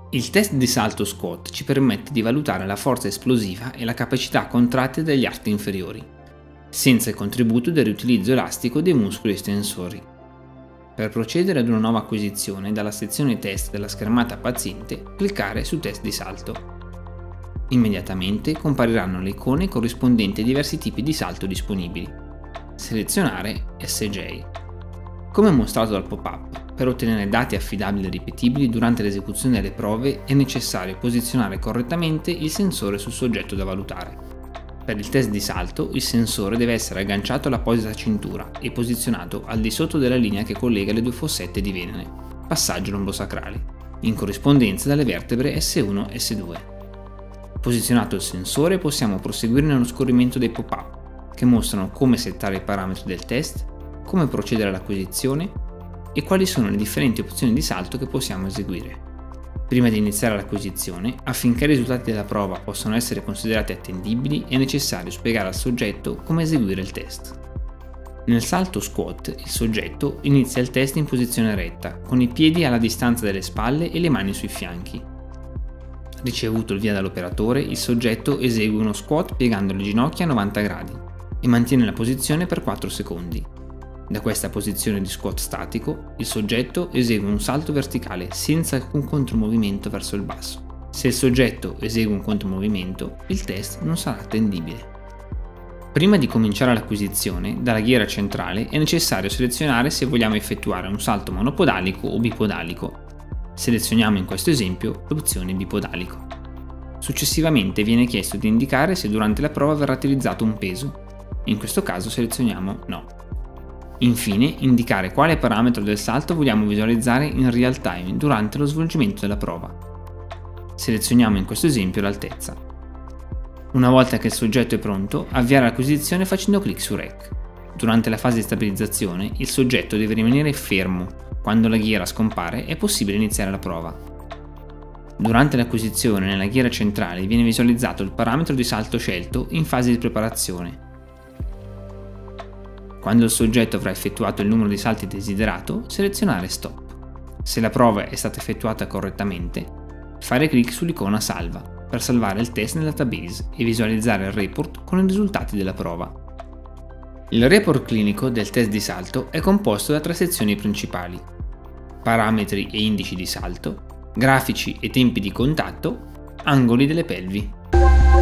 Il test di salto squat ci permette di valutare la forza esplosiva e la capacità contratte degli arti inferiori, senza il contributo del riutilizzo elastico dei muscoli estensori. Per procedere ad una nuova acquisizione, dalla sezione test della schermata paziente, cliccare su test di salto. Immediatamente compariranno le icone corrispondenti ai diversi tipi di salto disponibili. Selezionare SJ. Come mostrato dal pop-up, per ottenere dati affidabili e ripetibili durante l'esecuzione delle prove è necessario posizionare correttamente il sensore sul soggetto da valutare. Per il test di salto, il sensore deve essere agganciato all'apposita cintura e posizionato al di sotto della linea che collega le due fossette di venere, passaggio lombosacrali, in corrispondenza dalle vertebre S1 e S2. Posizionato il sensore, possiamo proseguire nello scorrimento dei pop-up, che mostrano come settare i parametri del test, come procedere all'acquisizione e quali sono le differenti opzioni di salto che possiamo eseguire. Prima di iniziare l'acquisizione, affinché i risultati della prova possano essere considerati attendibili, è necessario spiegare al soggetto come eseguire il test. Nel salto squat, il soggetto inizia il test in posizione retta, con i piedi alla distanza delle spalle e le mani sui fianchi. Ricevuto il via dall'operatore, il soggetto esegue uno squat piegando le ginocchia a 90 gradi e mantiene la posizione per 4 secondi. Da questa posizione di squat statico, il soggetto esegue un salto verticale senza alcun contromovimento verso il basso. Se il soggetto esegue un contromovimento, il test non sarà attendibile. Prima di cominciare l'acquisizione, dalla ghiera centrale è necessario selezionare se vogliamo effettuare un salto monopodalico o bipodalico. Selezioniamo in questo esempio l'opzione bipodalico. Successivamente viene chiesto di indicare se durante la prova verrà utilizzato un peso. In questo caso selezioniamo no. Infine, indicare quale parametro del salto vogliamo visualizzare in real time durante lo svolgimento della prova. Selezioniamo in questo esempio l'altezza. Una volta che il soggetto è pronto, avviare l'acquisizione facendo clic su REC. Durante la fase di stabilizzazione, il soggetto deve rimanere fermo. Quando la ghiera scompare è possibile iniziare la prova. Durante l'acquisizione nella ghiera centrale viene visualizzato il parametro di salto scelto in fase di preparazione. Quando il soggetto avrà effettuato il numero di salti desiderato, selezionare Stop. Se la prova è stata effettuata correttamente, fare clic sull'icona Salva per salvare il test nel database e visualizzare il report con i risultati della prova. Il report clinico del test di salto è composto da 3 sezioni principali: parametri e indici di salto, grafici e tempi di contatto, angoli delle pelvi.